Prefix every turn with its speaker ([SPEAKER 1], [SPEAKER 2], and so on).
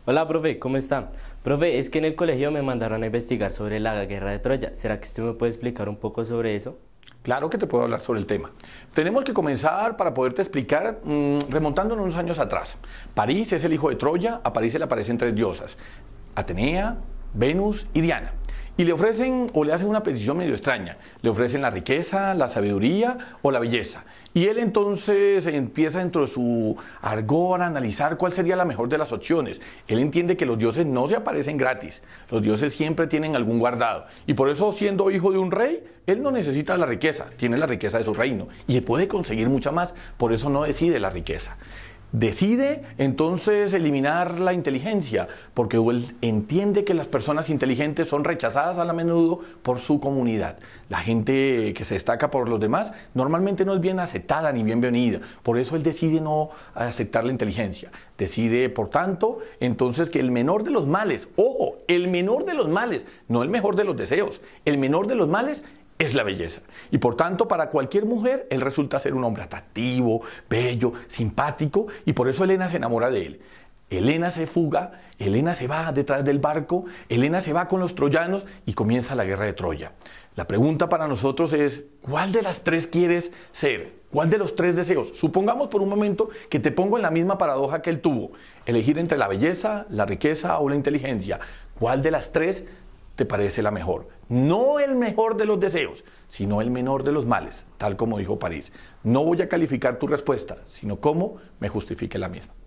[SPEAKER 1] Hola, profe, ¿cómo está? Profe, es que en el colegio me mandaron a investigar sobre la guerra de Troya. ¿Será que usted me puede explicar un poco sobre eso?
[SPEAKER 2] Claro que te puedo hablar sobre el tema. Tenemos que comenzar para poderte explicar remontándonos unos años atrás. París es el hijo de Troya, a París se le aparecen tres diosas, Atenea, Venus y Diana. Y le ofrecen o le hacen una petición medio extraña. Le ofrecen la riqueza, la sabiduría o la belleza. Y él entonces empieza dentro de su argor a analizar cuál sería la mejor de las opciones. Él entiende que los dioses no se aparecen gratis. Los dioses siempre tienen algún guardado. Y por eso, siendo hijo de un rey, él no necesita la riqueza. Tiene la riqueza de su reino. Y puede conseguir mucha más. Por eso no decide la riqueza. Decide entonces eliminar la inteligencia, porque él entiende que las personas inteligentes son rechazadas a menudo por su comunidad. La gente que se destaca por los demás normalmente no es bien aceptada ni bienvenida. Por eso él decide no aceptar la inteligencia. Decide, por tanto, entonces que el menor de los males, ojo, el menor de los males, no el mejor de los deseos, el menor de los males es la belleza. Y por tanto, para cualquier mujer, él resulta ser un hombre atractivo, bello, simpático, y por eso Helena se enamora de él. Helena se fuga, Helena se va detrás del barco, Helena se va con los troyanos y comienza la guerra de Troya. La pregunta para nosotros es, ¿cuál de las tres quieres ser? ¿Cuál de los tres deseos? Supongamos por un momento que te pongo en la misma paradoja que él tuvo. Elegir entre la belleza, la riqueza o la inteligencia. ¿Cuál de las tres te parece la mejor? No el mejor de los deseos, sino el menor de los males, tal como dijo París. No voy a calificar tu respuesta, sino cómo me justifique la misma.